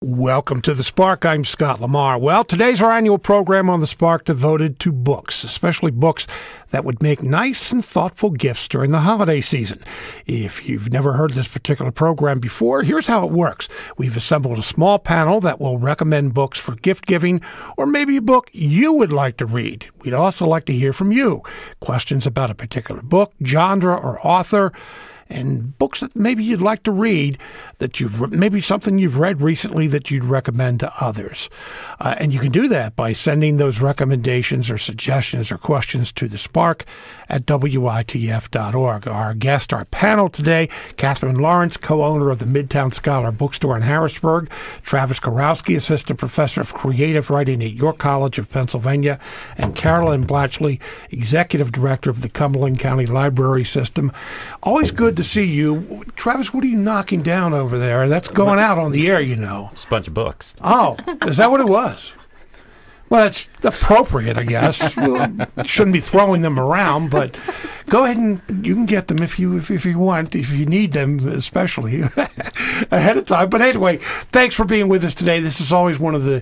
Welcome to The Spark. I'm Scott Lamar. Well, today's our annual program on The Spark devoted to books, especially books that would make nice and thoughtful gifts during the holiday season. If you've never heard this particular program before, here's how it works. We've assembled a small panel that will recommend books for gift giving, or maybe a book you would like to read. We'd also like to hear from you. Questions about a particular book, genre, or author, and books that maybe you'd like to read, that maybe something you've read recently that you'd recommend to others. And you can do that by sending those recommendations or suggestions or questions to the Spark at WITF.org. Our guest, our panel today, Catherine Lawrence, co-owner of the Midtown Scholar Bookstore in Harrisburg, Travis Kurowski, assistant professor of creative writing at York College of Pennsylvania, and Carolyn Blatchley, executive director of the Cumberland County Library System. Always good to see you. Travis, what are you knocking down over there? That's going out on the air, you know. It's a bunch of books. Oh, is that what it was? Well, that's appropriate, I guess. Shouldn't be throwing them around, but go ahead and you can get them if you want, if you need them, especially ahead of time. But anyway, thanks for being with us today. This is always one of the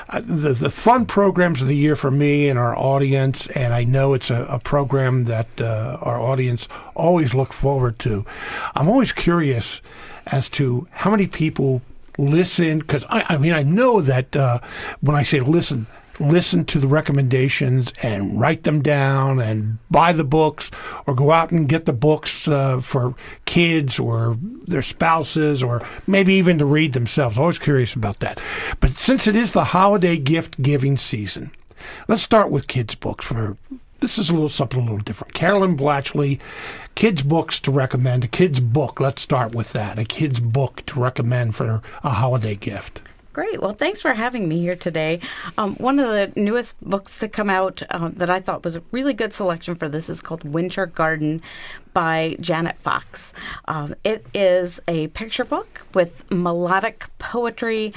fun programs of the year for me and our audience, and I know it's a program that our audience always look forward to. I'm always curious as to how many people listen, because I know that when I say listen to the recommendations and write them down and buy the books or go out and get the books for kids or their spouses or maybe even to read themselves. Always curious about that. But since it is the holiday gift giving season, let's start with kids' books. This is something a little different. Carolyn Blatchley, kids' books to recommend. A kid's book, let's start with that. A kid's book to recommend for a holiday gift. Great. Well, thanks for having me here today. One of the newest books to come out that I thought was a really good selection for this is called Winter Garden by Janet Fox. It is a picture book with melodic poetry.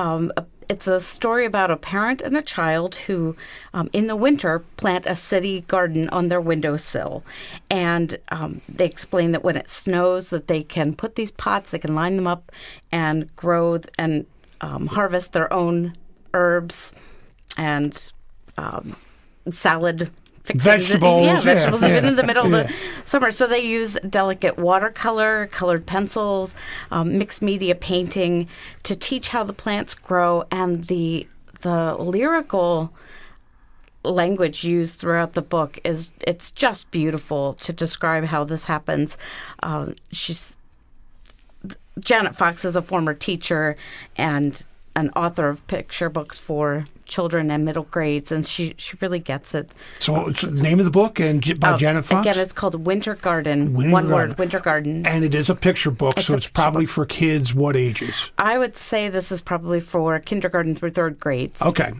It's a story about a parent and a child who, in the winter, plant a city garden on their windowsill. And they explain that when it snows, that they can put these pots, they can line them up and grow and harvest their own herbs and salad fixings. Vegetables. Vegetables, even in the middle of the summer. So they use delicate watercolor, colored pencils, mixed media painting to teach how the plants grow, and the lyrical language used throughout the book it's just beautiful to describe how this happens. Janet Fox is a former teacher and an author of picture books for children and middle grades, and she really gets it. So it's the name of the book and by Janet Fox? Again, it's called Winter Garden. One word, Winter Garden. And it is a picture book, so it's probably for kids what ages? I would say this is probably for kindergarten through third grades. Okay.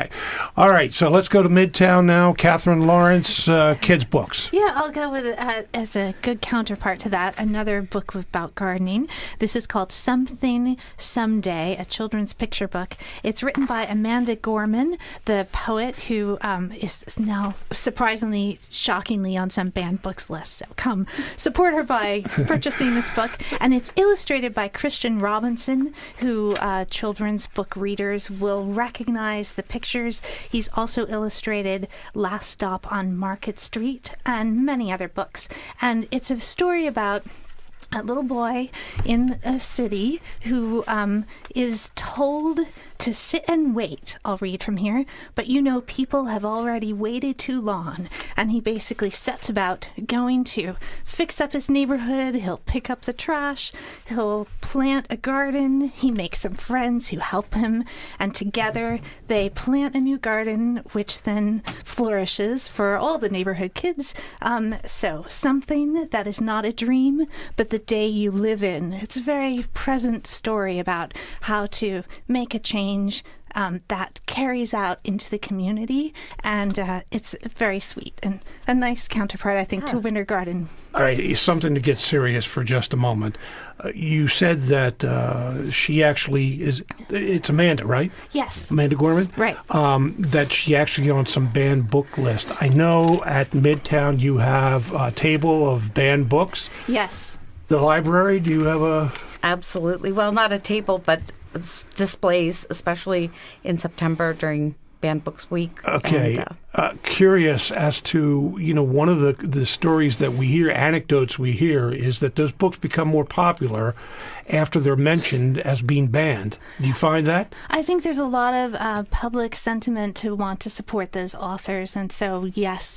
All right, so let's go to Midtown now. Catherine Lawrence, kids' books. Yeah, I'll go with as a good counterpart to that, another book about gardening. This is called Something Someday, a children's picture book. It's written by Amanda Gorman, the poet who is now surprisingly, shockingly on some banned books lists. So come support her by purchasing this book. And it's illustrated by Christian Robinson, who children's book readers will recognize the pictures. He's also illustrated Last Stop on Market Street and many other books. And it's a story about a little boy in a city who is told to sit and wait. I'll read from here. But people have already waited too long. And he basically sets about going to fix up his neighborhood. He'll pick up the trash. He'll plant a garden. He makes some friends who help him. And together they plant a new garden, which then flourishes for all the neighborhood kids. So something that is not a dream, but the day you live in. It's a very present story about how to make a change that carries out into the community, and it's very sweet and a nice counterpart, I think, to Winter Garden. All right, something to get serious for just a moment. You said that she actually it's Amanda, right? Yes. Amanda Gorman? Right. That she actually on some banned book list. I know at Midtown you have a table of banned books. Yes. The library, do you have a... Absolutely. Well, not a table, but displays, especially in September during Banned Books Week. Okay. Curious as to, one of the stories that we hear, anecdotes we hear, is that those books become more popular after they're mentioned as being banned. Do you find that? I think there's a lot of public sentiment to want to support those authors. And so, yes,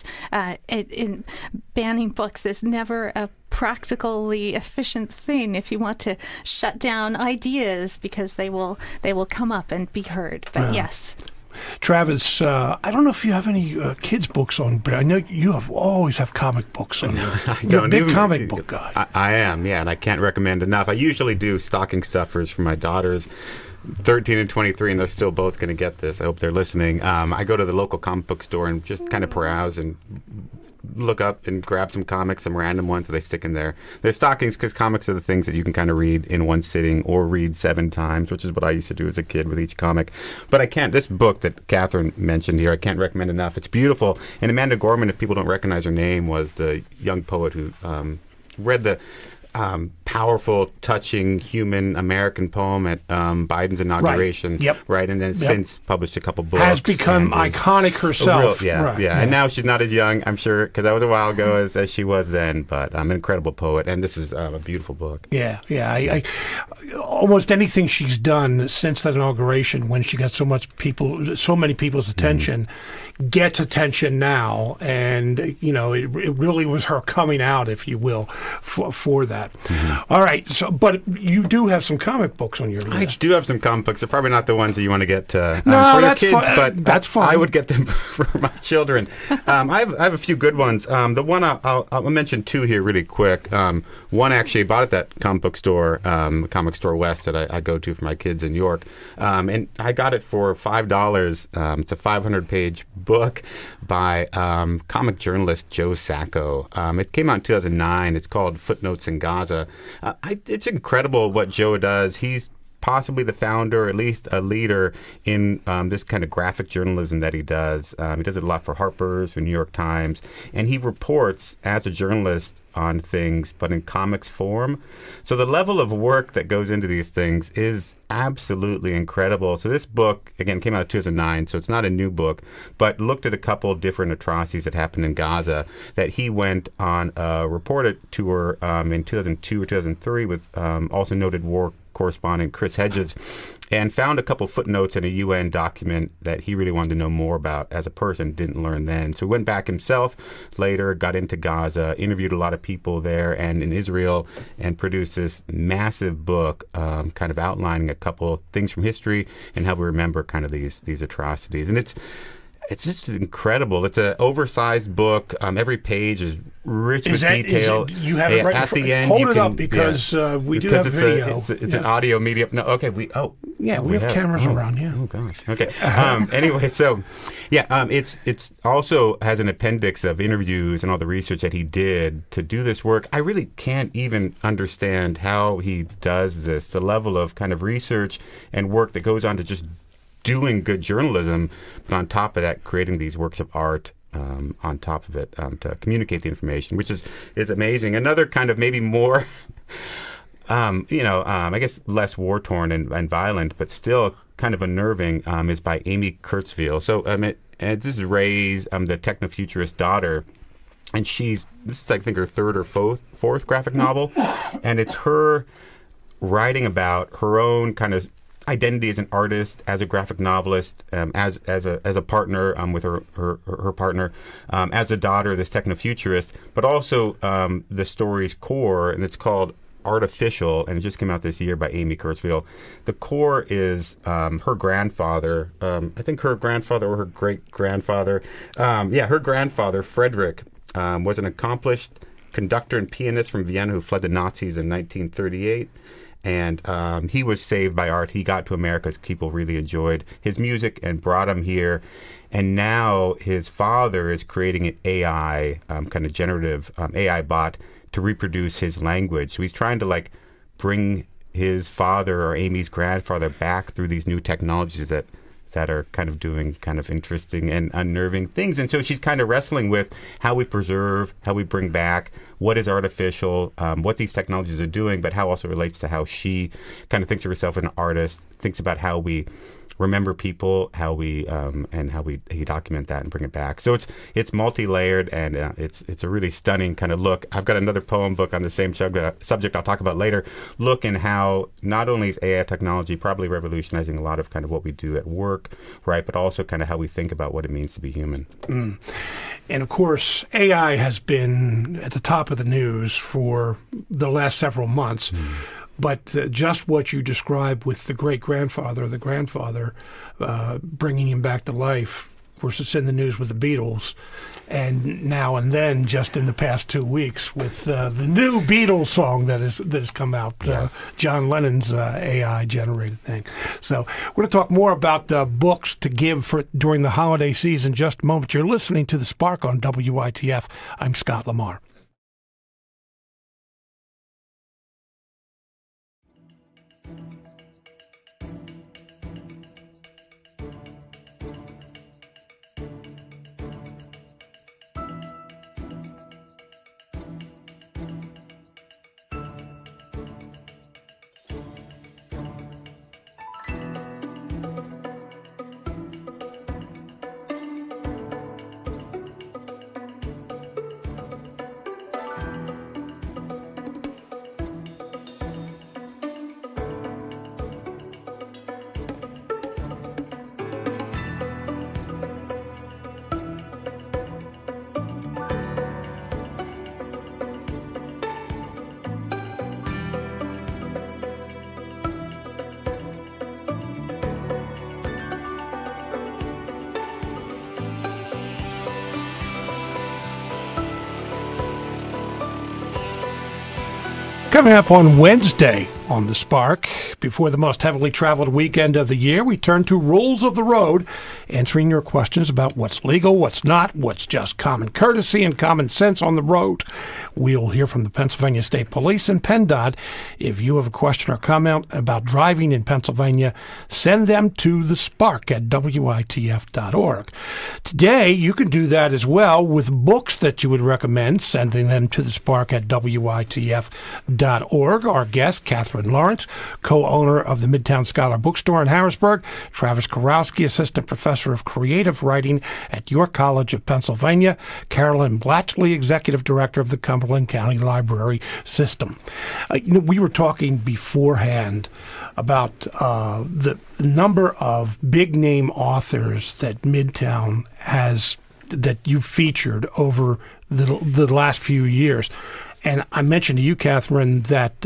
banning books is never a practically efficient thing if you want to shut down ideas, because they will come up and be heard. But yes. Travis, I don't know if you have any kids' books on, but I know you always have comic books on. You're a big comic book guy. I am, yeah, and I can't recommend enough. I usually do stocking stuffers for my daughters, 13 and 23, and they're still both going to get this. I hope they're listening. I go to the local comic book store and just kind of browse and look up and grab some comics, some random ones that they stick in there. They're stockings because comics are the things that you can kind of read in one sitting or read 7 times, which is what I used to do as a kid with each comic. But I can't, this book that Catherine mentioned here, I can't recommend enough. It's beautiful. And Amanda Gorman, if people don't recognize her name, was the young poet who read the powerful, touching, human American poem at Biden's inauguration. Right. Yep. Right, and then since published a couple books. Has become iconic herself. Yeah. And now she's not as young, I'm sure, because that was a while ago as she was then. But an incredible poet, and this is a beautiful book. Yeah. I almost anything she's done since that inauguration, when she got so many people's attention, gets attention now, and it really was her coming out, if you will, for that. Mm-hmm. All right, but you do have some comic books on your list. I do have some comic books. They're probably not the ones that you want to get for your kids, but that's fine. I would get them for my children. I have a few good ones. The one I'll mention 2 here really quick. One actually I bought at that comic book store, Comic Store West, that I go to for my kids in York, and I got it for $5. It's a 500-page book by comic journalist Joe Sacco. It came out in 2009. It's called Footnotes in Gaza. It's incredible what Joe does. He's possibly the founder, or at least a leader in this kind of graphic journalism that he does. He does it a lot for Harper's, for New York Times, and he reports as a journalist on things, but in comics form. So the level of work that goes into these things is absolutely incredible. So this book, again, came out in 2009, so it's not a new book, but looked at a couple different atrocities that happened in Gaza that he went on a reported tour in 2002 or 2003 with also noted war correspondent Chris Hedges, and found a couple footnotes in a UN document that he really wanted to know more about as a person, didn't learn then. So he went back himself later, got into Gaza, interviewed a lot of people there and in Israel, and produced this massive book kind of outlining a couple things from history and how we remember kind of these atrocities. And it's just incredible. It's an oversized book. Every page is rich with detail. You have it right at the end. Hold it up because we do have video. It's an audio medium. No, okay. We have cameras around. Yeah. Oh gosh. Okay. Anyway, so it's also has an appendix of interviews and all the research that he did to do this work. I really can't even understand how he does this. The level of kind of research and work that goes on to just doing good journalism, but on top of that, creating these works of art on top of it to communicate the information, which is amazing. Another kind of maybe more, I guess less war-torn and violent, but still kind of unnerving, is by Amy Kurzweil. So this is Ray's, the techno-futurist daughter, and this is, I think, her 3rd or 4th graphic novel, and it's her writing about her own kind of identity as an artist, as a graphic novelist, as a partner with her partner, as a daughter of this techno-futurist, but also the story's core, and it's called Artificial, and it just came out this year by Amy Kurzweil. The core is her grandfather, I think her grandfather or her great-grandfather, her grandfather, Frederick, was an accomplished conductor and pianist from Vienna who fled the Nazis in 1938. And he was saved by art. He got to America because people really enjoyed his music and brought him here. And now his father is creating an AI, kind of generative AI bot to reproduce his language. So he's trying to bring his father or Amy's grandfather back through these new technologies that that are kind of doing kind of interesting and unnerving things. And so she's kind of wrestling with how we preserve, how we bring back, what is artificial, what these technologies are doing, but how also relates to how she kind of thinks of herself as an artist, thinks about how we remember people, how we document that and bring it back. So it's multi-layered, and it's a really stunning kind of look. I've got another poem book on the same subject I'll talk about later. Look in how not only is AI technology probably revolutionizing a lot of kind of what we do at work, right, but also kind of how we think about what it means to be human. Mm. And of course, AI has been at the top of the news for the last several months. Mm. But just what you described with the great-grandfather, the grandfather, bringing him back to life, of course, it's in the news with the Beatles, and now and then, just in the past 2 weeks, with the new Beatles song that has come out, yes. John Lennon's AI-generated thing. So we're going to talk more about books to give during the holiday season in just a moment. You're listening to The Spark on WITF. I'm Scott Lamar. Coming up on Wednesday on The Spark, before the most heavily traveled weekend of the year, we turn to Rules of the Road, answering your questions about what's legal, what's not, what's just common courtesy and common sense on the road. We'll hear from the Pennsylvania State Police and PennDOT. If you have a question or comment about driving in Pennsylvania, send them to thespark@witf.org. Today, you can do that as well with books that you would recommend, sending them to thespark@witf.org. Our guest, Catherine Lawrence, co-owner of the Midtown Scholar Bookstore in Harrisburg, Travis Kurowski, assistant professor of creative writing at York College of Pennsylvania, Carolyn Blatchley, executive director of the Cumberland County Library System. We were talking beforehand about the number of big-name authors that Midtown has, that you featured over the last few years. And I mentioned to you, Catherine, that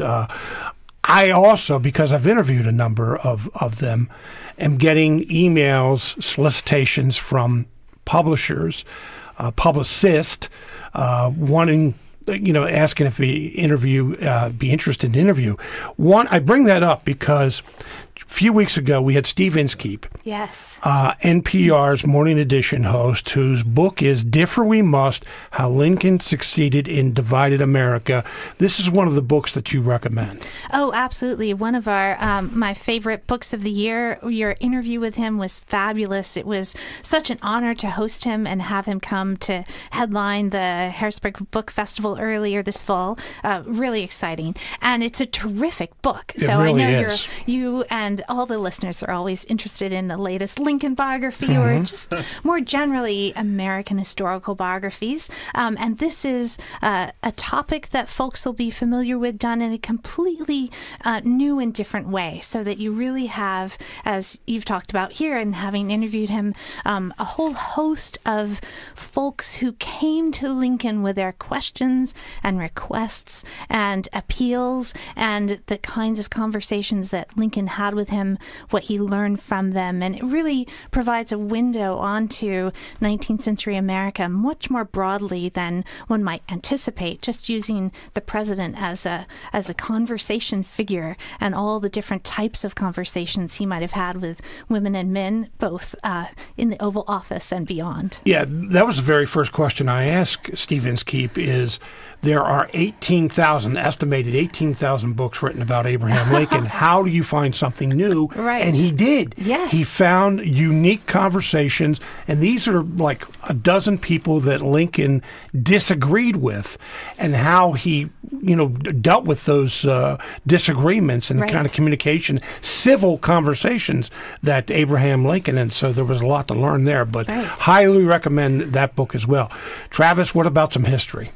I also, because I've interviewed a number of them, am getting emails, solicitations from publishers, publicists, wanting, asking if we be interested in interview. I bring that up because a few weeks ago we had Steve Inskeep, yes, NPR's Morning Edition host, whose book is Differ We Must, How Lincoln Succeeded in Divided America. This is one of the books that you recommend. Oh, absolutely. One of our my favorite books of the year. Your interview with him was fabulous. It was such an honor to host him and have him come to headline the Harrisburg Book Festival earlier this fall. Really exciting. And it's a terrific book. It really is. You and all the listeners are always interested in the latest Lincoln biography or just more generally American historical biographies. And this is a topic that folks will be familiar with, done in a completely new and different way, so that you really have, as you've talked about here and having interviewed him, a whole host of folks who came to Lincoln with their questions and requests and appeals and the kinds of conversations that Lincoln had with him, what he learned from them. And it really provides a window onto 19th century America much more broadly than one might anticipate, just using the president as a conversation figure and all the different types of conversations he might have had with women and men, both in the Oval Office and beyond. Yeah, that was the very first question I asked Steve Inskeep is, there are estimated 18,000 books written about Abraham Lincoln. How do you find something knew. Right. And he did. Yes. He found unique conversations, and these are like a dozen people that Lincoln disagreed with, and how he, dealt with those disagreements and the kind of communication, civil conversations that Abraham Lincoln, and so there was a lot to learn there, but highly recommend that book as well. Travis, what about some history?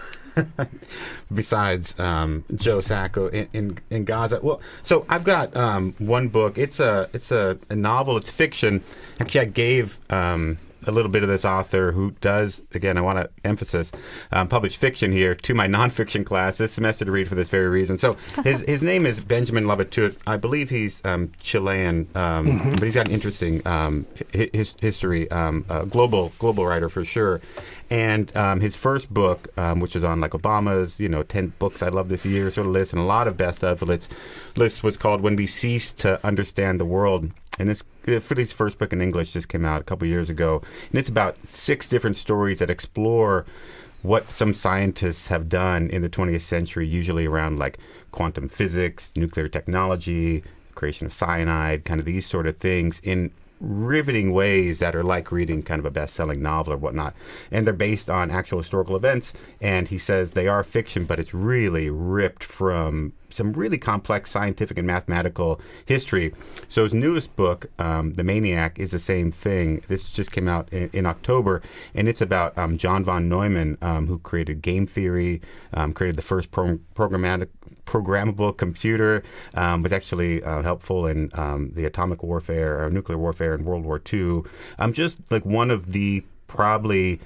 Besides Joe Sacco in Gaza, well, so I've got one book. It's a novel. It's fiction. Actually, I gave a little bit of this author who does, again, I want to emphasize, publish fiction here to my nonfiction class this semester to read for this very reason. So his name is Benjamin Labatut. I believe he's Chilean, but he's got an interesting history, global writer for sure. And his first book, which is on like Obama's, 10 books I love this year sort of list, and a lot of best of list was called When We Cease to Understand the World. And this his first book in English just came out a couple years ago. And it's about 6 different stories that explore what some scientists have done in the 20th century, usually around like quantum physics, nuclear technology, creation of cyanide, kind of these sort of things in riveting ways that are like reading kind of a best-selling novel or whatnot. And they're based on actual historical events. And he says they are fiction, but it's really ripped from some really complex scientific and mathematical history. So his newest book, The Maniac, is the same thing. This just came out in October, and it's about John von Neumann, who created game theory, created the first programmable computer, was actually helpful in the atomic warfare or nuclear warfare in World War II. Just like one of the probably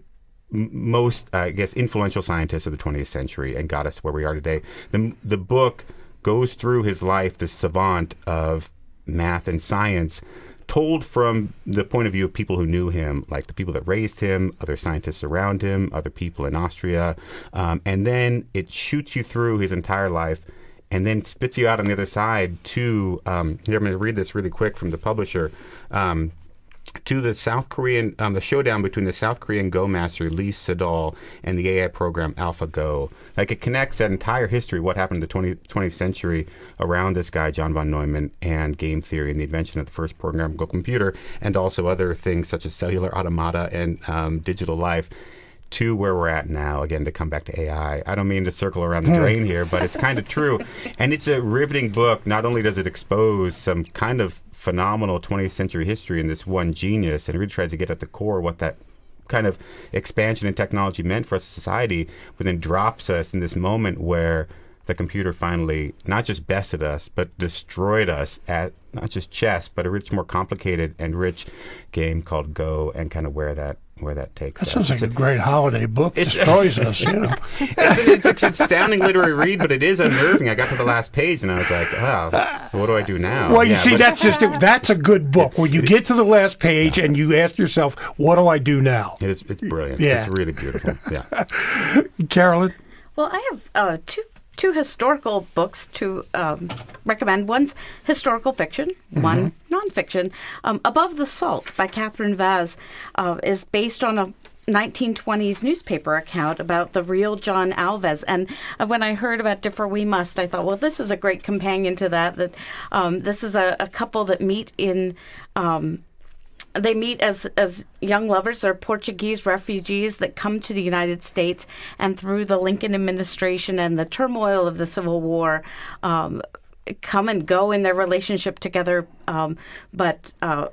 most, I guess, influential scientists of the 20th century, and got us to where we are today. The book goes through his life, this savant of math and science, told from the point of view of people who knew him, like the people that raised him, other scientists around him, other people in Austria. And then it shoots you through his entire life and then spits you out on the other side to, here, I'm going to read this really quick from the publisher, to the South Korean, the showdown between the South Korean Go master Lee Sedol and the AI program AlphaGo. Like, it connects that entire history, what happened in the 20th century around this guy, John von Neumann, and game theory and the invention of the first programmable computer, and also other things such as cellular automata and digital life, to where we're at now, again, to come back to AI. I don't mean to circle around the drain here, but it's kind of true. And it's a riveting book. Not only does it expose some kind of phenomenal 20th century history in this one genius, and really tries to get at the core what that kind of expansion in technology meant for us as a society, but then drops us in this moment where the computer finally not just bested us, but destroyed us at not just chess, but a rich, more complicated and rich game called Go, and kind of where that takes us. That sounds like a great holiday book. Destroys us, It's an astounding literary read, but it is unnerving. I got to the last page and I was like, oh, what do I do now? Well, you see, that's a good book, where you get to the last page and you ask yourself, what do I do now? It's brilliant. Yeah. It's really beautiful. Yeah. Carolyn? Well, I have two historical books to recommend. One's historical fiction, one nonfiction. Above the Salt by Catherine Vaz is based on a 1920s newspaper account about the real John Alves. And when I heard about Differ We Must, I thought, well, this is a great companion to that. This is a couple that meet in... They meet as young lovers. They're Portuguese refugees that come to the United States, and through the Lincoln administration and the turmoil of the Civil War, come and go in their relationship together, but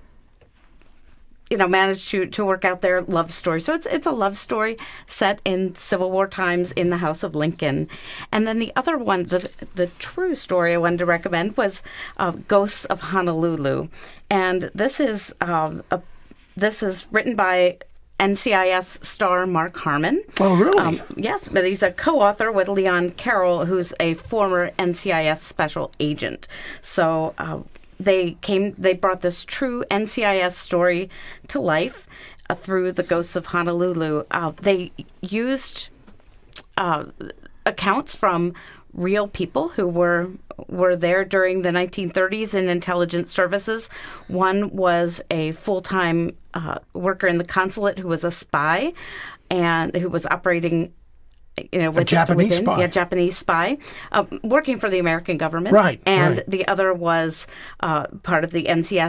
manage to work out their love story. So it's a love story set in Civil War times in the House of Lincoln. And then the other one, the true story I wanted to recommend, was Ghosts of Honolulu. And this is written by NCIS star Mark Harmon. Oh, really? Yes, but he's a co-author with Leon Carroll, who's a former NCIS special agent. So they brought this true NCIS story to life through the Ghosts of Honolulu. They used accounts from real people who were there during the 1930s in intelligence services. One was a full-time worker in the consulate who was a spy and who was operating with a Japanese spy. Yeah, Japanese spy, working for the American government. Right. And right. the other was part of the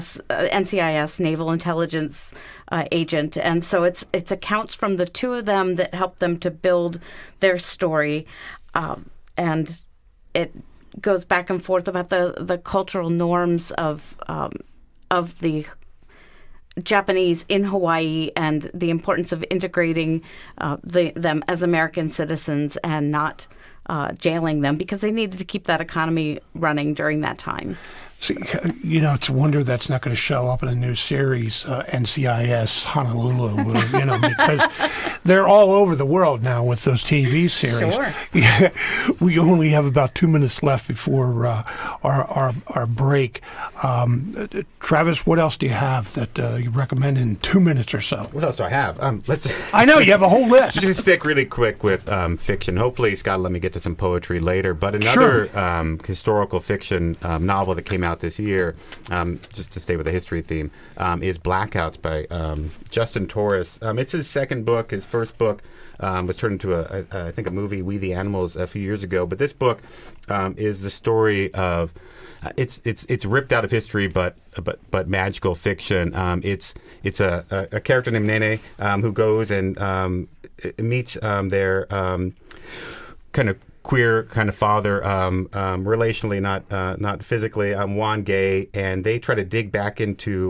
NCIS, Naval Intelligence agent. And so it's accounts from the two of them that help them to build their story. And it goes back and forth about the cultural norms of the Japanese in Hawaii and the importance of integrating them as American citizens and not jailing them, because they needed to keep that economy running during that time. See, it's a wonder that's not going to show up in a new series, NCIS Honolulu, because they're all over the world now with those TV series. Sure. Yeah, we only have about 2 minutes left before our break. Travis, what else do you have that you recommend in 2 minutes or so? What else do I have? I know you have a whole list. Just stick really quick with fiction. Hopefully, Scott will let me get to some poetry later. But another historical fiction novel that came out this year, just to stay with the history theme, is Blackouts by Justin Torres. It's his second book. His first book was turned into I think a movie, We the Animals, a few years ago. But this book is the story of it's ripped out of history, but magical fiction. It's a character named Nene who goes and meets their kind of queer kind of father, relationally, not physically, Juan Gay, and they try to dig back into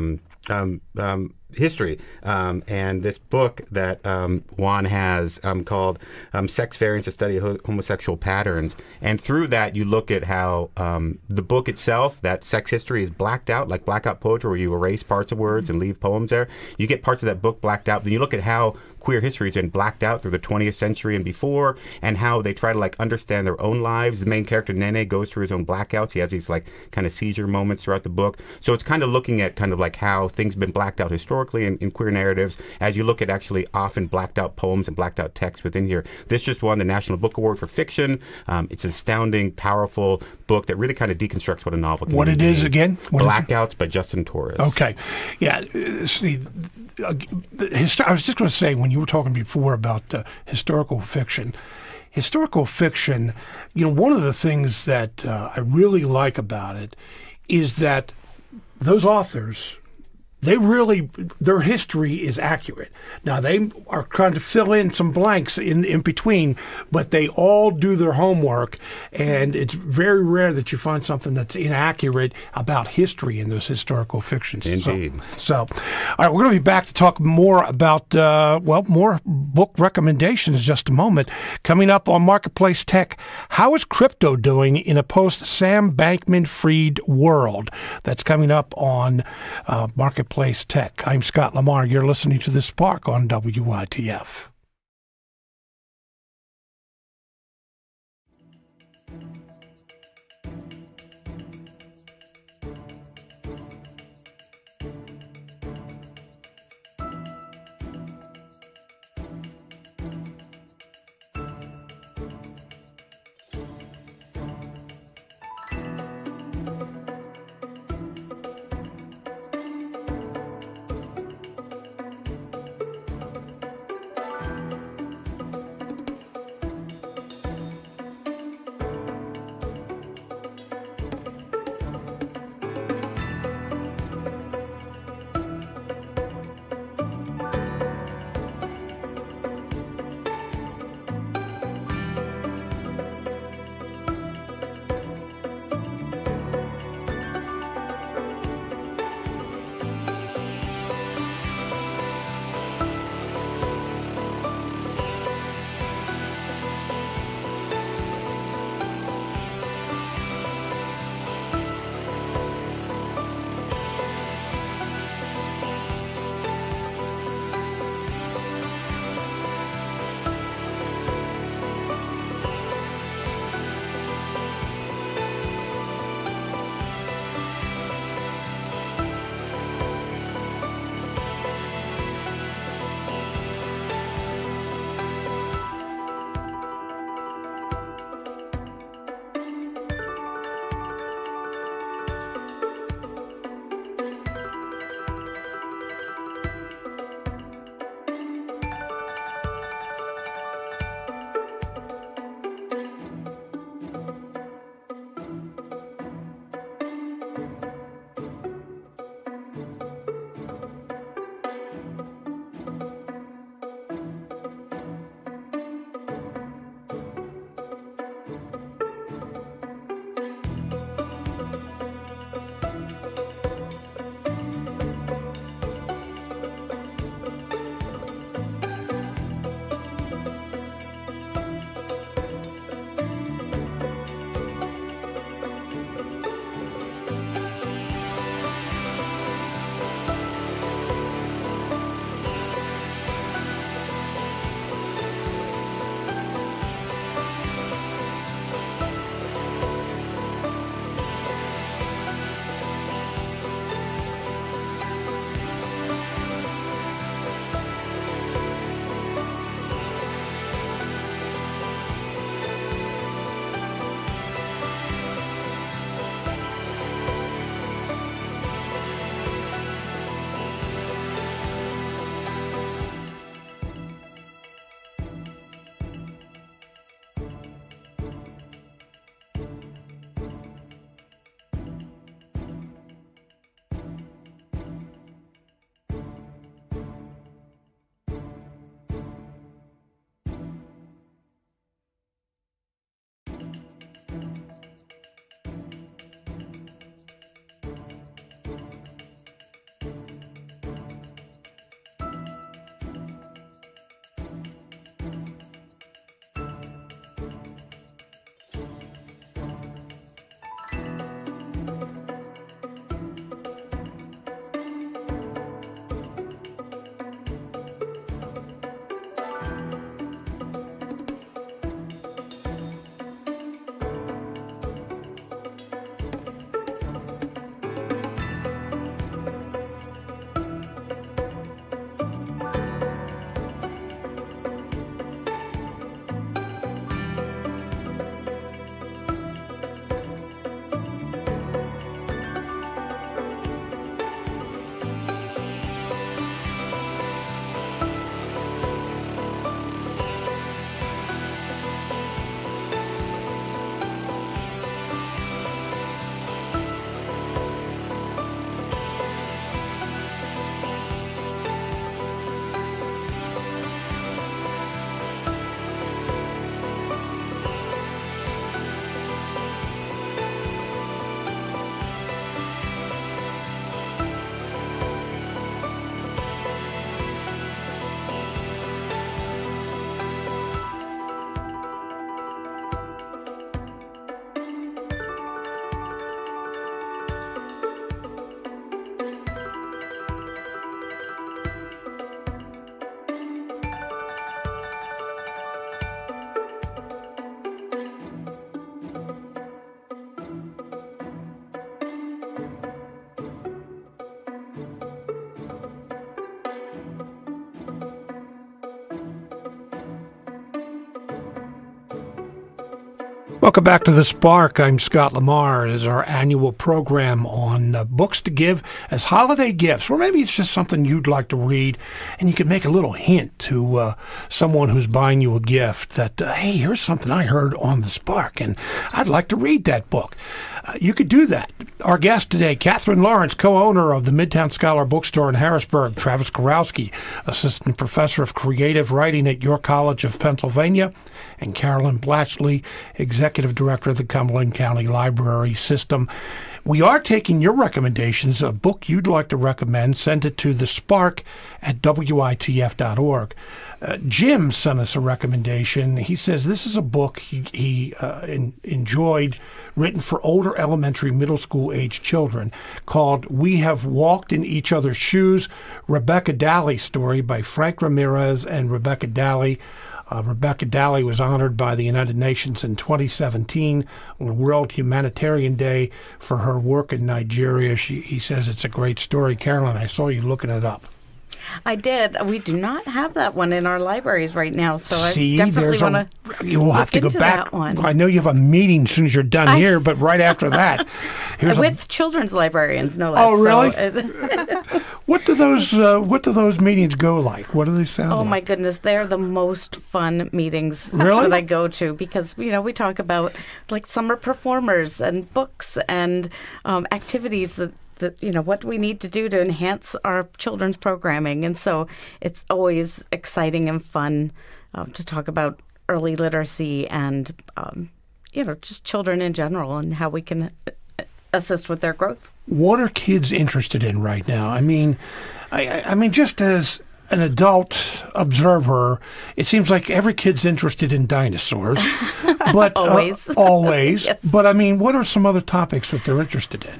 history. And this book that Juan has called Sex Variants, a Study of Homosexual Patterns. And through that, you look at how the book itself, that sex history, is blacked out, like blackout poetry, where you erase parts of words and leave poems there. You get parts of that book blacked out. Then you look at how queer history has been blacked out through the 20th century and before, and how they try to understand their own lives. The main character, Nene, goes through his own blackouts. He has these kind of seizure moments throughout the book. So it's kind of looking at how things have been blacked out historically in queer narratives, as you look at actually often blacked out poems and blacked out texts within here. This just won the National Book Award for Fiction. It's an astounding, powerful book that really kind of deconstructs what a novel can be. What it is again? Blackouts by Justin Torres. Okay. Yeah. See, I was just going to say, when you were talking before about historical fiction, one of the things that I really like about it is that those authors, their history is accurate. Now, they are trying to fill in some blanks in between, but they all do their homework, and it's very rare that you find something that's inaccurate about history in those historical fictions. Indeed. So all right, we're going to be back to talk more about, more book recommendations in just a moment. Coming up on Marketplace Tech, how is crypto doing in a post-Sam Bankman-Fried world? That's coming up on Marketplace Tech. I'm Scott Lamar. You're listening to The Spark on WITF. Welcome back to The Spark. I'm Scott Lamar. It is our annual program on books to give as holiday gifts, or maybe it's just something you'd like to read, and you can make a little hint to someone who's buying you a gift that, hey, here's something I heard on The Spark, and I'd like to read that book. You could do that. Our guest today, Catherine Lawrence, co-owner of the Midtown Scholar Bookstore in Harrisburg, Travis Kurowski, assistant professor of creative writing at York College of Pennsylvania, and Carolyn Blatchley, executive director of the Cumberland County Library System. We are taking your recommendations. A book you'd like to recommend, send it to thespark@witf.org. Jim sent us a recommendation. He says this is a book he enjoyed, written for older elementary, middle school age children, called We Have Walked in Each Other's Shoes, Rebecca Dalley story by Frank Ramirez and Rebecca Dalley. Rebecca Dalley was honored by the United Nations in 2017 on World Humanitarian Day for her work in Nigeria. He says it's a great story. Carolyn, I saw you looking it up. I did. We do not have that one in our libraries right now, so See, I definitely want to. You will have to go back. I know you have a meeting as soon as you're done here, but right after that, with children's librarians, no less. Oh, really? So, What do those meetings go like? What do they sound like? Oh my goodness, they're the most fun meetings Really? that I go to because we talk about like summer performers and books and activities that what we need to do to enhance our children's programming, and so it's always exciting and fun to talk about early literacy and just children in general and how we can assist with their growth. What are kids interested in right now? I mean, just as an adult observer, it seems like every kid's interested in dinosaurs. But always. Always. Yes. But I mean, what are some other topics that they're interested in?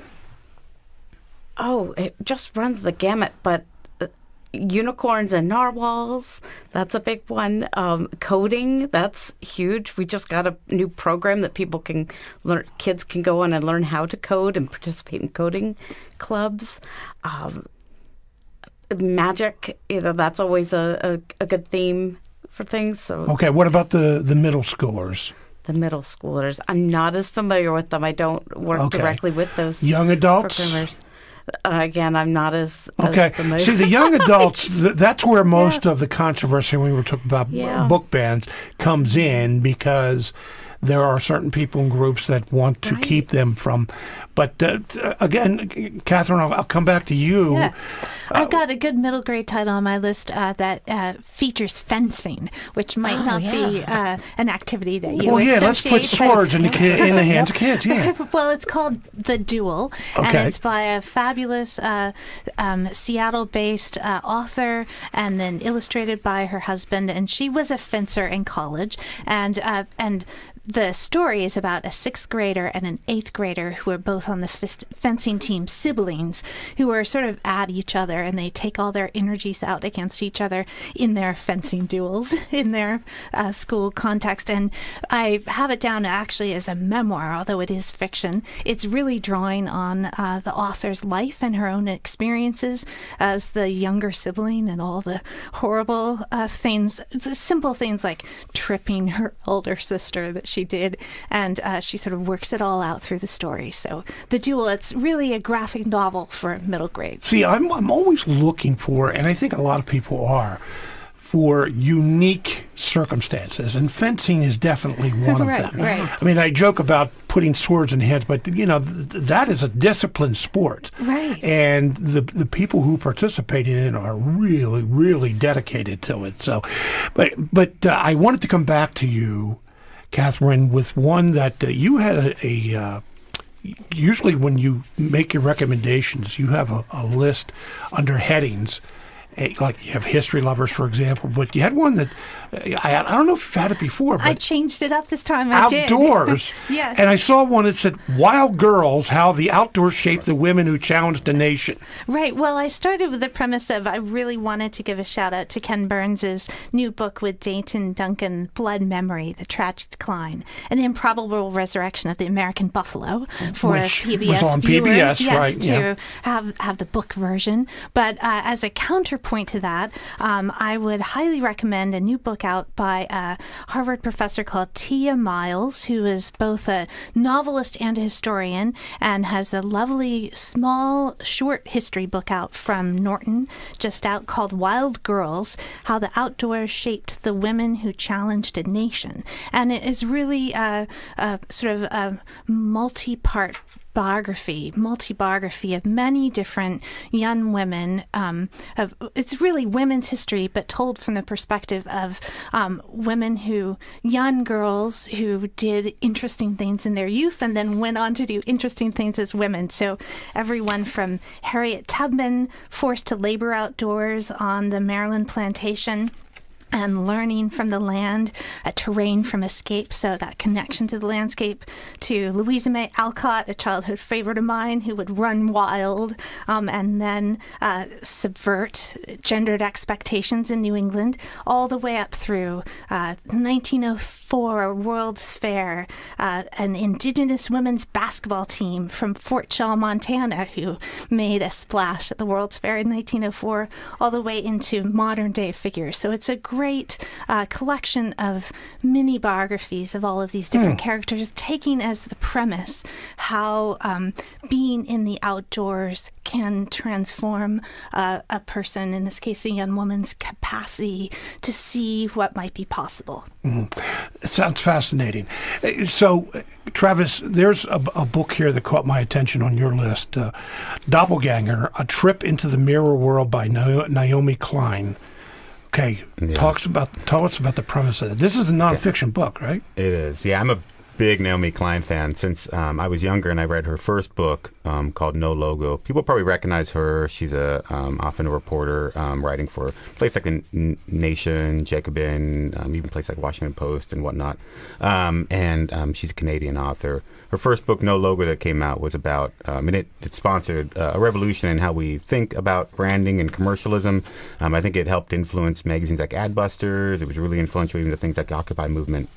Oh, it just runs the gamut, but unicorns and narwhals, that's a big one. Coding, that's huge. We just got a new program that people can learn. Kids can go on and learn how to code and participate in coding clubs. Magic, that's always a good theme for things. So Okay, what about the middle schoolers? The middle schoolers, I'm not as familiar with them. I don't work directly with those young adults. Programmers. Again, I'm not as familiar. See, the young adults, that's where most of the controversy when we were talking about book bans comes in, because there are certain people and groups that want to keep them from. But again, Catherine, I'll come back to you. Yeah. I've got a good middle grade title on my list that features fencing, which might not be an activity that you associate. Let's put swords in the hands of kids, Well, it's called The Duel, and it's by a fabulous Seattle-based author, and then illustrated by her husband, and she was a fencer in college, and the story is about a 6th grader and an 8th grader who are both on the fencing team, siblings, who are sort of at each other, and they take all their energies out against each other in their fencing duels in their school context. And I have it down actually as a memoir, although it is fiction. It's really drawing on the author's life and her own experiences as the younger sibling and all the horrible things, the simple things like tripping her older sister that she did, and she sort of works it all out through the story. So The Duel, it's really a graphic novel for middle grade. See, I'm always looking for, and I think a lot of people are, for unique circumstances, and fencing is definitely one of them. Right. I mean, I joke about putting swords in hands, but that is a disciplined sport. Right. And the people who participate in it are really, really dedicated to it. So, but I wanted to come back to you, Catherine, with one that you had usually when you make your recommendations, you have a list under headings. Like you have history lovers, for example, but you had one that I don't know if you've had it before. But I changed it up this time. Outdoors. Yes. And I saw one that said, Wild Girls, How the Outdoors Shaped the Women Who Challenged the Nation. Right. Well, I started with the premise of I really wanted to give a shout out to Ken Burns' new book with Dayton Duncan, Blood Memory, The Tragic Decline, An Improbable Resurrection of the American Buffalo, for Which PBS was on viewers. PBS, right? To have the book version. But as a counterpoint point to that, I would highly recommend a new book out by a Harvard professor called Tia Miles, who is both a novelist and a historian, and has a lovely small short history book out from Norton, just out, called Wild Girls: How the Outdoors Shaped the Women Who Challenged a Nation. And it is really a sort of a multi-part multi-biography of many different young women. It's really women's history, but told from the perspective of young girls who did interesting things in their youth and then went on to do interesting things as women. So everyone from Harriet Tubman, forced to labor outdoors on the Maryland plantation and learning from the land, a terrain from Escape, so that connection to the landscape, to Louisa May Alcott, a childhood favorite of mine, who would run wild and then subvert gendered expectations in New England, all the way up through 1904, World's Fair, an Indigenous women's basketball team from Fort Shaw, Montana, who made a splash at the World's Fair in 1904, all the way into modern day figures. So it's a great collection of mini biographies of all of these different characters, taking as the premise how being in the outdoors can transform a person, in this case a young woman's capacity to see what might be possible. It sounds fascinating. So, Travis, there's a book here that caught my attention on your list, Doppelganger, A Trip into the Mirror World by Naomi Klein. Okay, tell us about the premise of it. This is a nonfiction book, right? It is. Yeah, I'm a big Naomi Klein fan since I was younger, and I read her first book called No Logo. People probably recognize her. She's often a reporter writing for a place like The Nation, Jacobin, even places like Washington Post and whatnot. And she's a Canadian author. Her first book, No Logo, that came out was about, and it sponsored a revolution in how we think about branding and commercialism. I think it helped influence magazines like Adbusters. It was really influential even to things like the Occupy movement.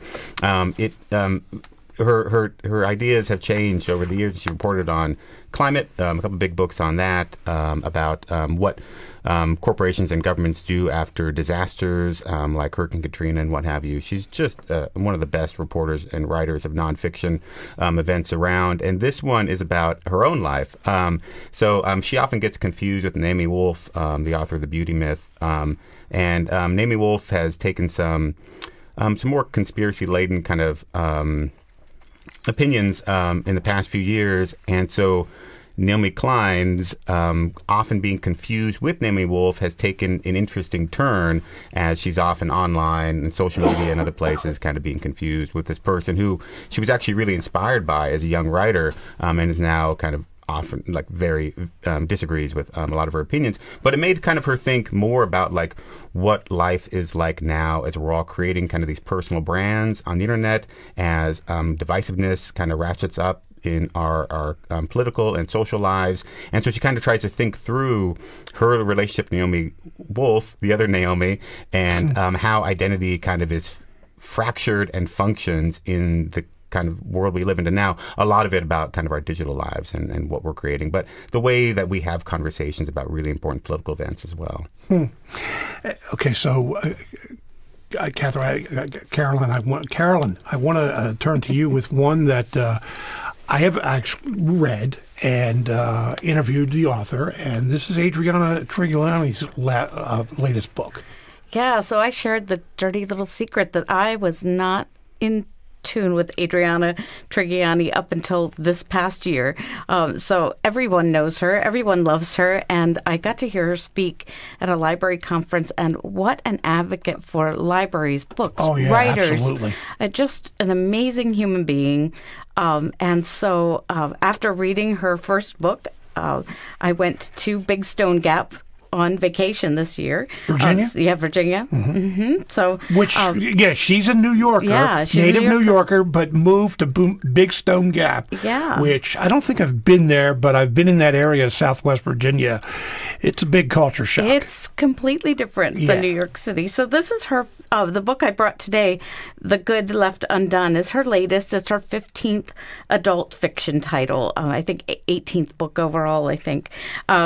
Her ideas have changed over the years. She reported on climate, a couple of big books on that, about what corporations and governments do after disasters like Hurricane Katrina and what have you. She's just one of the best reporters and writers of nonfiction events around. And this one is about her own life. So she often gets confused with Naomi Wolf, the author of The Beauty Myth. And Naomi Wolf has taken some more conspiracy-laden kind of opinions in the past few years. And so Naomi Klein's often being confused with Naomi Wolf has taken an interesting turn, as she's often online and social media and other places kind of being confused with this person who she was actually really inspired by as a young writer, and is now kind of often like very disagrees with a lot of her opinions. But it made kind of her think more about like what life is like now as we're all creating kind of these personal brands on the internet, as divisiveness kind of ratchets up in our political and social lives. And so she kind of tries to think through her relationship to Naomi Wolf, the other Naomi, and how identity kind of is fractured and functions in the kind of world we live into now. A lot of it about kind of our digital lives and what we're creating, but the way that we have conversations about really important political events as well. Okay, so Carolyn, I want to turn to you with one that I have actually read and interviewed the author, and this is Adriana Trigiani's latest book. Yeah, so I shared the dirty little secret that I was not in tune with Adriana Trigiani up until this past year. So everyone knows her, everyone loves her, and I got to hear her speak at a library conference, and what an advocate for libraries, books, writers. Absolutely. Just an amazing human being. And so after reading her first book, I went to Big Stone Gap on vacation this year. Virginia? Virginia. Mm-hmm. So, she's a New Yorker. Yeah, she's native New Yorker, but moved to Big Stone Gap. Yeah. Which I don't think I've been there, but I've been in that area of Southwest Virginia. It's a big culture shock. It's completely different than New York City. So this is her, the book I brought today, The Good Left Undone, is her latest. It's her 15th adult fiction title. I think 18th book overall, I think.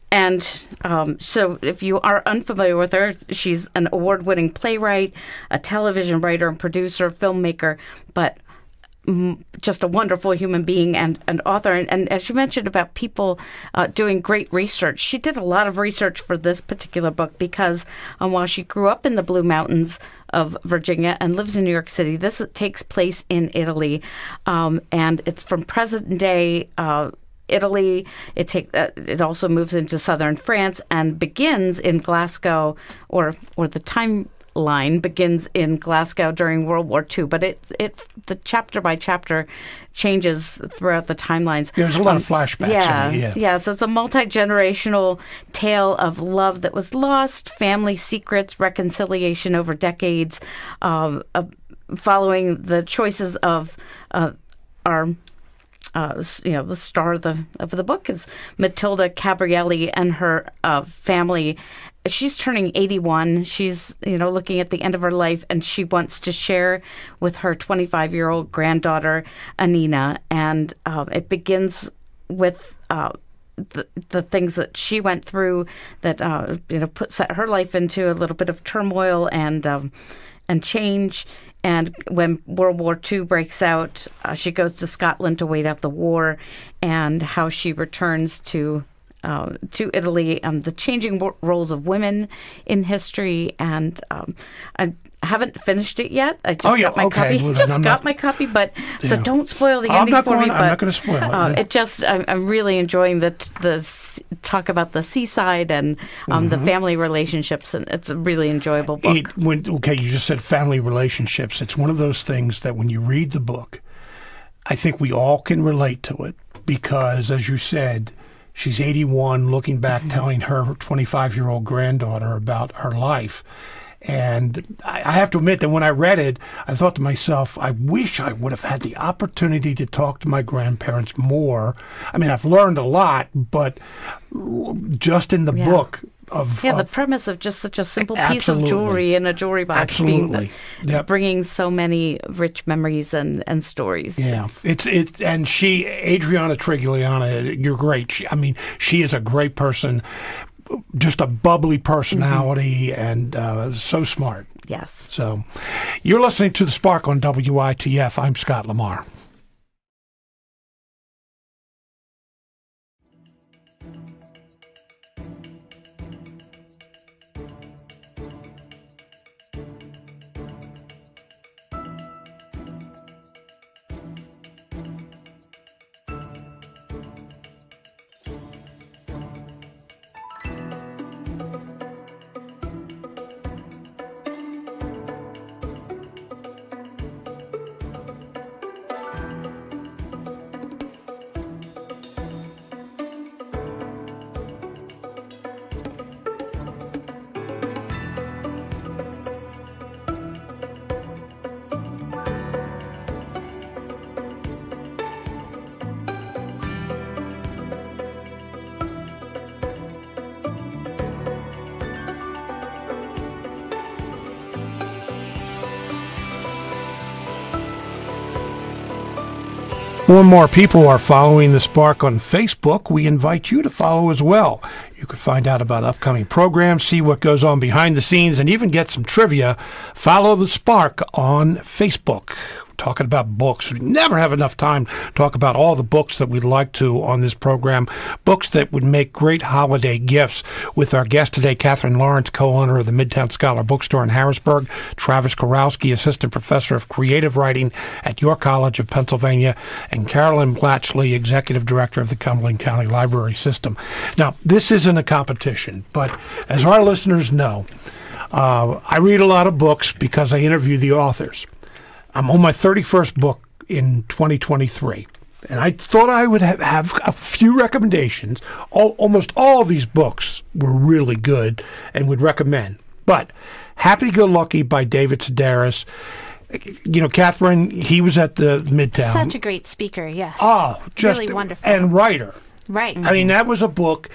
And so if you are unfamiliar with her, she's an award-winning playwright, a television writer and producer, filmmaker, but just a wonderful human being and an author. And as you mentioned about people doing great research, she did a lot of research for this particular book because while she grew up in the Blue Mountains of Virginia and lives in New York City, this takes place in Italy. And it's from present day Italy. It also moves into southern France and begins in Glasgow, or the timeline begins in Glasgow during World War II. But the chapter by chapter changes throughout the timelines. There's a lot of flashbacks. Yeah. So it's a multi-generational tale of love that was lost, family secrets, reconciliation over decades, following the choices of our. The star of the book is Matilda Cabrielli and her family. She's turning 81. She's, looking at the end of her life, and she wants to share with her 25-year-old granddaughter, Anina. And it begins with the things that she went through that, set her life into a little bit of turmoil and change. And when World War II breaks out, she goes to Scotland to wait out the war, and how she returns to Italy, the changing roles of women in history. And I haven't finished it yet. I just got my copy. Well, my copy, but so don't spoil the ending for me. I'm not going to spoil it. I'm really enjoying the talk about the seaside and the family relationships, and it's a really enjoyable book. You just said family relationships. It's one of those things that when you read the book, I think we all can relate to it because, as you said, she's 81, looking back, telling her 25-year-old granddaughter about her life. And I have to admit that when I read it, I thought to myself, I wish I would have had the opportunity to talk to my grandparents more. I mean, I've learned a lot, but just in the book the premise of just such a simple piece of jewelry in a jewelry box bringing so many rich memories and stories. Yeah, it's and Adriana Trigliana, you're great. She is a great person. Just a bubbly personality and so smart. Yes. So you're listening to The Spark on WITF. I'm Scott Lamar. More and more people are following The Spark on Facebook. We invite you to follow as well. You can find out about upcoming programs, see what goes on behind the scenes, and even get some trivia. Follow The Spark on Facebook. Talking about books. We never have enough time to talk about all the books that we'd like to on this program. Books that would make great holiday gifts. With our guest today, Catherine Lawrence, co-owner of the Midtown Scholar Bookstore in Harrisburg, Travis Kurowski, assistant professor of creative writing at York College of Pennsylvania, and Carolyn Blatchley, executive director of the Cumberland County Library System. Now, this isn't a competition, but as our listeners know, I read a lot of books because I interview the authors. I'm on my 31st book in 2023, and I thought I would have a few recommendations. Almost all these books were really good and would recommend. But Happy-Go-Lucky by David Sedaris. Catherine, he was at the Midtown. Such a great speaker, yes. Oh, just really wonderful. And writer. Right. I mean, that was a book.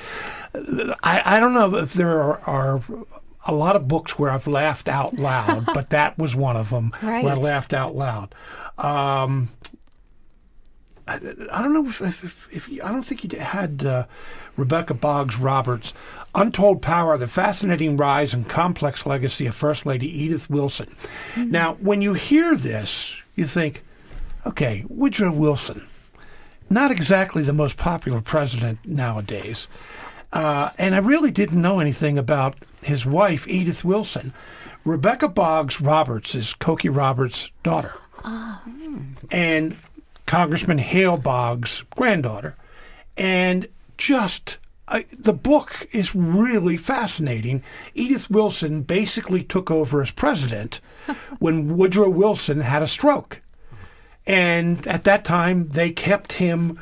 I don't know if there are a lot of books where I've laughed out loud, but that was one of them where I laughed out loud. I don't know if I don't think he had Rebecca Boggs Roberts. Untold Power, The Fascinating Rise and Complex Legacy of First Lady Edith Wilson. Now, when you hear this, you think, okay, Woodrow Wilson, not exactly the most popular president nowadays. And I really didn't know anything about his wife, Edith Wilson. Rebecca Boggs Roberts is Cokie Roberts' daughter. And Congressman Hale Boggs' granddaughter. And just, the book is really fascinating. Edith Wilson basically took over as president when Woodrow Wilson had a stroke. And at that time, they kept him,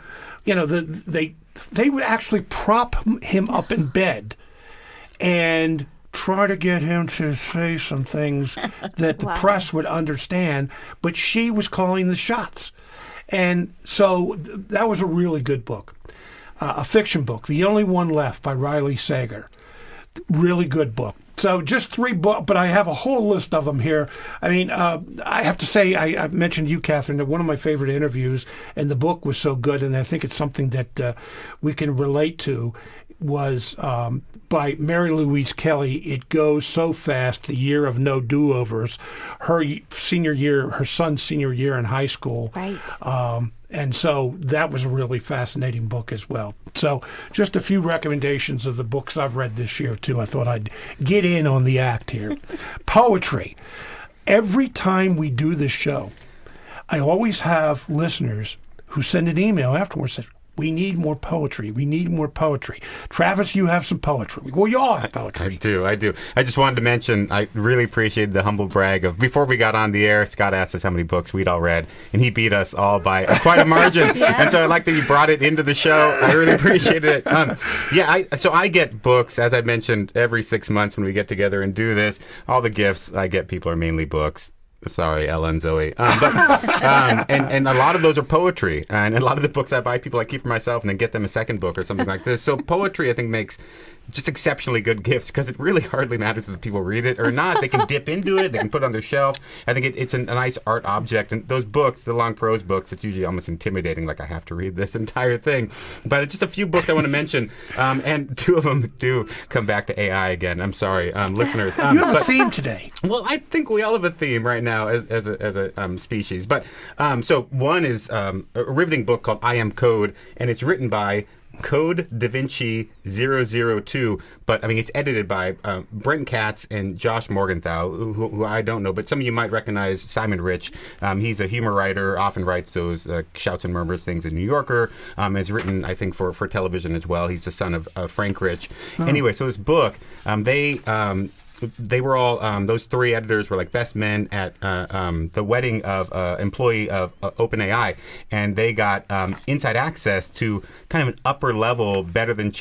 they would actually prop him up in bed and try to get him to say some things that the press would understand, but she was calling the shots. And so that was a really good book. A fiction book, The Only One Left by Riley Sager. Really good book. So just 3 books, but I have a whole list of them here. I mean, I have to say, I mentioned you, Catherine, that one of my favorite interviews, and the book was so good, and I think it's something that we can relate to, was by Mary Louise Kelly, It Goes So Fast, The Year of No Do-Overs, her son's senior year in high school. Right. And so that was a really fascinating book as well. So just a few recommendations of the books I've read this year, too. I thought I'd get in on the act here. Poetry. Every time we do this show, I always have listeners who send an email afterwards that we need more poetry. We need more poetry. Travis, you have some poetry. Well, you all have poetry. I do. I just wanted to mention, I really appreciated the humble brag of, before we got on the air, Scott asked us how many books we'd all read, and he beat us all by quite a margin. And so I like that you brought it into the show. I really appreciated it. So I get books, as I mentioned, every 6 months when we get together and do this. All the gifts I get people are mainly books. Sorry, Ella and Zoe. And a lot of those are poetry. And a lot of the books I buy, people I keep for myself and then get them a second book or something like this. So poetry, I think, makes just exceptionally good gifts because it really hardly matters whether people read it or not. They can dip into it. They can put it on their shelf. I think it's a nice art object. And those books, the long prose books, it's usually almost intimidating, like I have to read this entire thing. But it's just a few books I want to mention. And 2 of them do come back to AI again. I'm sorry, listeners. You have a theme today. Well, I think we all have a theme right now as a species. But so one is a riveting book called I Am Code, and it's written by Code Da Vinci 002, but I mean it's edited by Brent Katz and Josh Morgenthau, who I don't know, but some of you might recognize Simon Rich. He's a humor writer, often writes those Shouts and Murmurs things in New Yorker. Has written, I think, for television as well. He's the son of Frank Rich. Anyway, so this book, they were all, those 3 editors were like best men at the wedding of an employee of OpenAI, and they got inside access to kind of an upper level, better than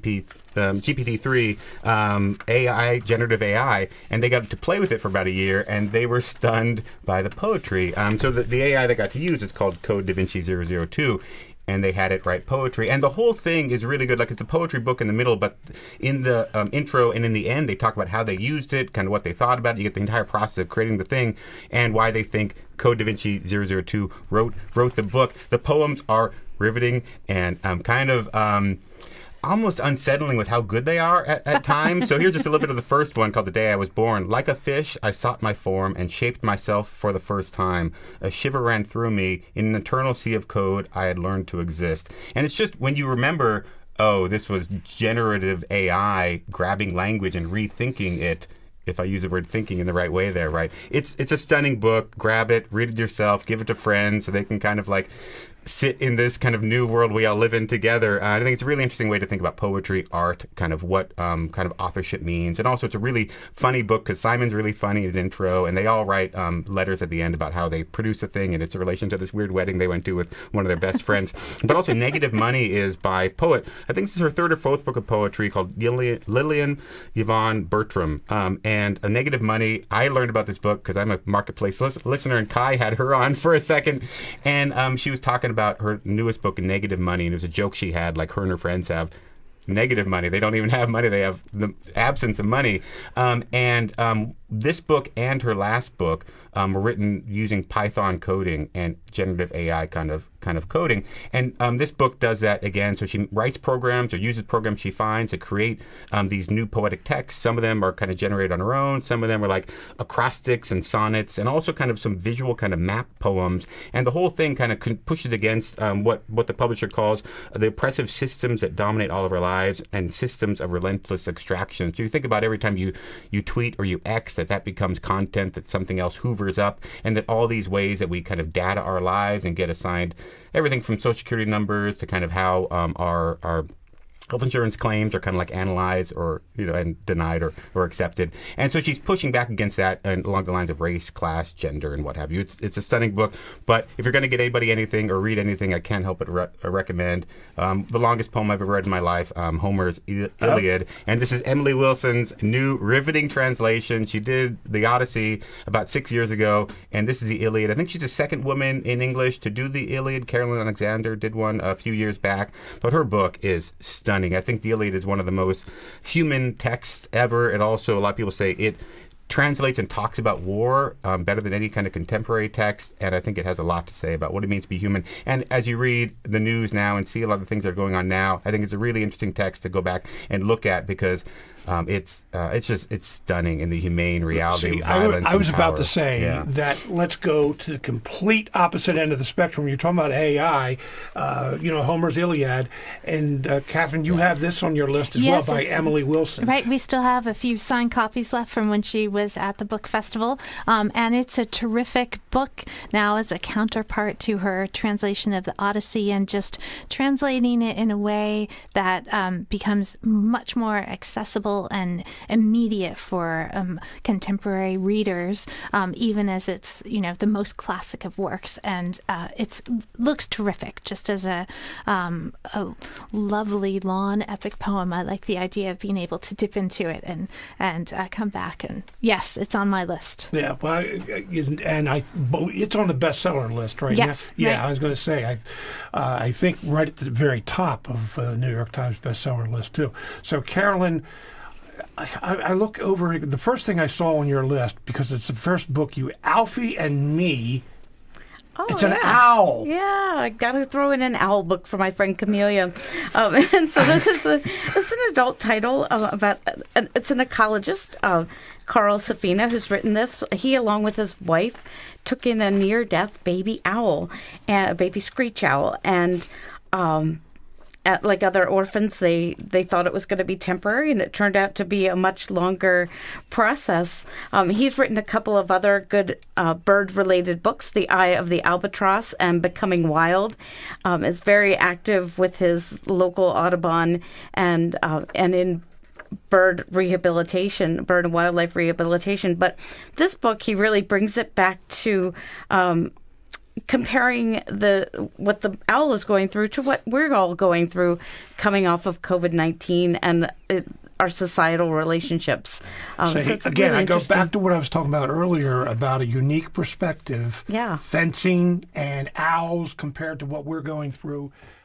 GPT-3 AI, generative AI, and they got to play with it for about a year, and they were stunned by the poetry. So the AI they got to use is called Code Da Vinci 002. And they had it write poetry. And the whole thing is really good. Like, it's a poetry book in the middle, but in the intro and in the end, they talk about how they used it, kind of what they thought about it. You get the entire process of creating the thing and why they think Code Da Vinci 002 wrote the book. The poems are riveting and kind of almost unsettling with how good they are at times. So here's just a little bit of the first one called The Day I Was Born. Like a fish, I sought my form and shaped myself for the first time. A shiver ran through me. In an eternal sea of code, I had learned to exist. And it's just when you remember, oh, this was generative AI grabbing language and rethinking it, if I use the word thinking in the right way there, right? It's a stunning book. Grab it, read it yourself, give it to friends so they can kind of like sit in this kind of new world we all live in together. I think it's a really interesting way to think about poetry, art, kind of what kind of authorship means. And also it's a really funny book because Simon's really funny in his intro, and they all write letters at the end about how they produce a thing, and it's a relation to this weird wedding they went to with one of their best friends. But also Negative Money is by poet. I think this is her 3rd or 4th book of poetry called Lillian Yvonne Bertram. And A Negative Money, I learned about this book because I'm a Marketplace listener, and Kai had her on for a second, and she was talking about her newest book, Negative Money, and it was a joke she had, like her and her friends have negative money. They don't even have money. They have the absence of money. this book and her last book were written using Python coding and generative AI kind of coding. And this book does that again. So she writes programs or uses programs she finds to create these new poetic texts. Some of them are kind of generated on her own. Some of them are like acrostics and sonnets, and also kind of some visual kind of map poems. And the whole thing kind of pushes against what the publisher calls the oppressive systems that dominate all of our lives and systems of relentless extraction. So you think about every time you tweet or you X, that becomes content that something else hoovers up, and that all these ways that we kind of data our lives and get assigned everything from social security numbers to kind of how our health insurance claims are kind of like analyzed or, and denied or accepted. And so she's pushing back against that and along the lines of race, class, gender, and what have you. It's a stunning book. But if you're going to get anybody anything or read anything, I can't help but recommend the longest poem I've ever read in my life, Homer's Iliad. And this is Emily Wilson's new riveting translation. She did the Odyssey about 6 years ago, and this is the Iliad. I think she's the second woman in English to do the Iliad. Carolyn Alexander did one a few years back. But her book is stunning. I think the Iliad is one of the most human texts ever. It also, a lot of people say it translates and talks about war better than any kind of contemporary text, and I think it has a lot to say about what it means to be human. And as you read the news now and see a lot of the things that are going on now, I think it's a really interesting text to go back and look at, because it's stunning in the humane reality of violence. I was and about power. to say that let's go to the complete opposite end of the spectrum. You're talking about AI, Homer's Iliad, and Catherine, you have this on your list as well by Emily Wilson. Right, we still have a few signed copies left from when she was at the book festival, and it's a terrific book now as a counterpart to her translation of the Odyssey, and just translating it in a way that becomes much more accessible and immediate for contemporary readers, even as it's the most classic of works, and it looks terrific just as a lovely lawn epic poem. I like the idea of being able to dip into it and come back, and yes, it's on my list. Yeah, well, and it's on the bestseller list right now. Yeah, right. I was going to say I think right at the very top of the New York Times bestseller list too. So Carolyn, I look over, the first thing I saw on your list, because it's the first book, Alfie and Me. Oh, it's an owl. Yeah, I got to throw in an owl book for my friend Camellia. And so this is it's an adult title it's an ecologist, Carl Safina, who's written this. He, along with his wife, took in a near-death baby owl, a baby screech owl, and like other orphans, they thought it was going to be temporary, and it turned out to be a much longer process. He's written a couple of other good bird-related books, The Eye of the Albatross and Becoming Wild. Is very active with his local Audubon and in bird rehabilitation, bird and wildlife rehabilitation. But this book, he really brings it back to comparing what the owl is going through to what we're all going through coming off of COVID-19 and our societal relationships. So again, really I go back to what I was talking about earlier about a unique perspective. Yeah. Fencing and owls compared to what we're going through.